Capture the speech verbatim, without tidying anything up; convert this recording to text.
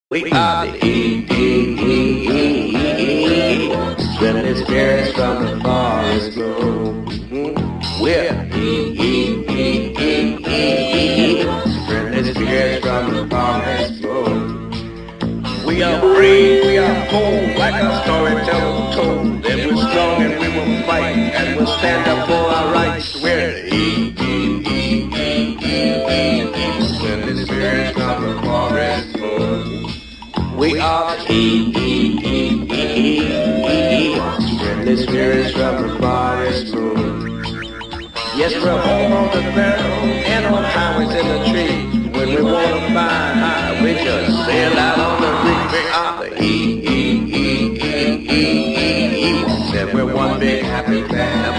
We are the E, E, E, E, E, E, friendly spirits from the forest glow. We're E, E, E, E, E, E, friendly spirits from the forest glow. We are brave, we are bold, like a storyteller told. That we're strong and we will fight, and we'll stand up for our rights. We're the E, E, E, E, E, E, friendly spirits from the forest glow. We are the E, E, E, E, E, E, friendly spirits from the forest moon. Yes, we're home on the barrel and on highways in the trees. When we want to find high, we just sail out on the reef. We are the E, E, E, E, E, E, E, and we're one big happy family.